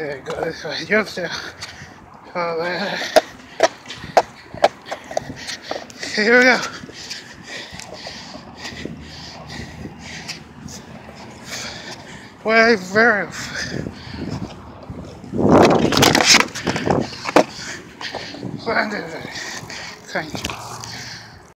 There you go, this way. Just there. Oh, man. Here we go. Well, very splendid. Thank you.